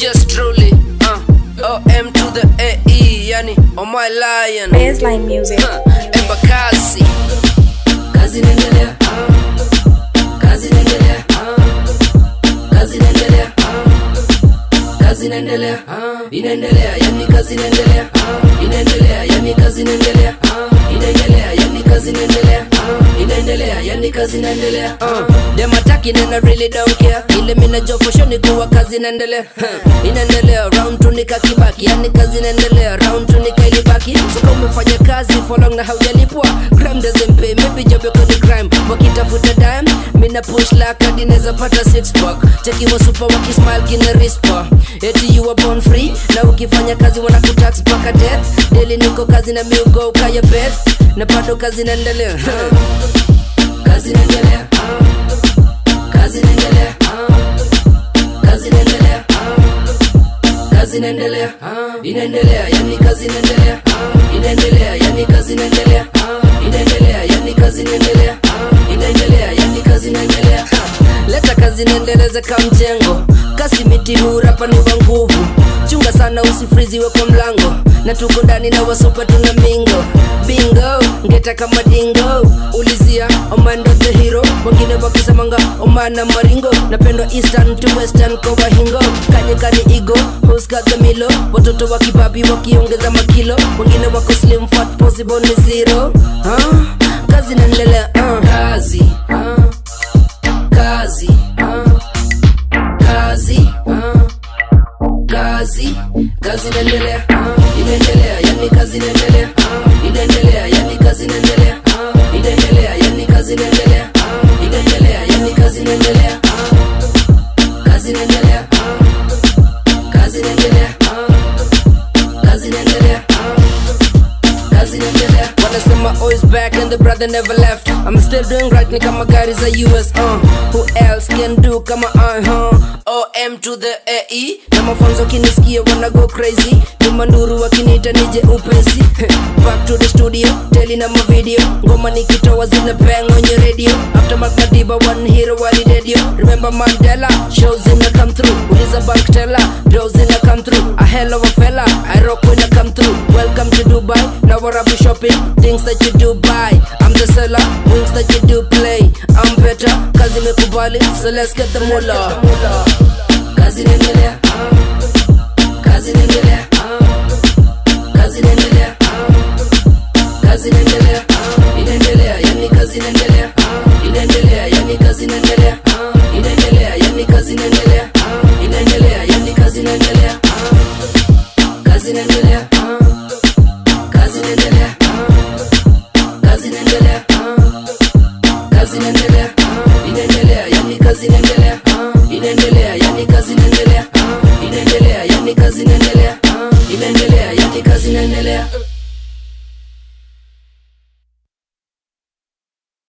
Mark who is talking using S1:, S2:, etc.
S1: Just truly, OM to the AE, yani Omae Lion.
S2: Basslyn Music
S1: Embakasi.
S3: Kazi inaendelea, kazi inaendelea, kazi inaendelea, kazi inaendelea, inaendelea, yani kazi inaendelea, inaendelea, yani kazi inaendelea, inaendelea, yani kazi inaendelea, inaendelea, yani kazi inaendelea.
S1: Them attacking and I really don't care. Ile mina jofosho ni kuwa kazi inaendelea. Inaendelea round 2 nikakibaki, yani kazi inaendelea round 2 nikailibaki. So umefanya kazi for long na haujalipwa, crime doesn't pay, maybe job yako ni crime. Wakitafuta dime, mina push like hadi neza pata 6 pack. Cheki wa super wakismile kina rispa. Eti you are born free, na ukifanya kazi wana kutax paka death. Daily niko kazi na mi ugo ukaya beth, na bado kazi inaendelea.
S3: Kazi inaendelea, kazi inaendelea, kazi inaendelea, kazi inaendelea, inaendelea, yani kazi inaendelea, inaendelea, yani kazi inaendelea, inaendelea, yani kazi inaendelea, inaendelea, yani kazi inaendelea.
S1: Leta kazi inaendeleza kama mjengo, kasi miti hurapa ni wa nguvu. Chunga sana usifriziwe kwa mlango, na tuko ndani na wasupa tuna mingo. Bingo, ngeta kama dingo, ulizia Omae ndo the hero. Wengine wakisemanga Omae na maringo, napendwa eastern to western kwa wahingo. Kanye kani ego, who's got the milo. Watoto wa kibabi wakiongeza makilo, wengine wako slim fat possible ni zero. Kazi inaendelea,
S3: kazi, kazi, kazi, kazi, kazi inaendelea, inaendelea, yani kazi inaendelea, inaendelea, yani kazi inaendelea, inaendelea, yani kazi inaendelea, inaendelea, yani kazi inaendelea, kazi inaendelea, kazi inaendelea, kazi inaendelea, kazi inaendelea.
S1: Wanasema always back and the brother never left. I'm still doing right ni kama gari za US. Who else can do kama OM to the AE. Na mafunzo kinisikia wanna go crazy. Ni manduru wakinita nije upesi. Back to the studio, telling na video. Ngoma nikitoa zina bang on your radio. After Madiba one hero wali radio. Remember Mandela, shows in come through. Uliza bank teller, those in come through. A hell of a fella, I rock when I come through. Welcome to Dubai, now we're up shopping. Things that you do buy, I'm the seller. Wings that you do play, I'm better. Kazi mekubali, so let's get the moolah.
S3: Kazi inaendelea, kazi inaendelea, kazi inaendelea, kazi inaendelea, inaendelea, yani kazi inaendelea, inaendelea, yani kazi inaendelea, inaendelea, yani kazi inaendelea, inaendelea, yani kazi inaendelea, kazi inaendelea, kazi inaendelea, kazi inaendelea, kazi inaendelea, inaendelea, yani kazi inaendelea, inaendelea, yani kazi inaendelea, inaendelea, yani kazi inaendelea, inaendelea.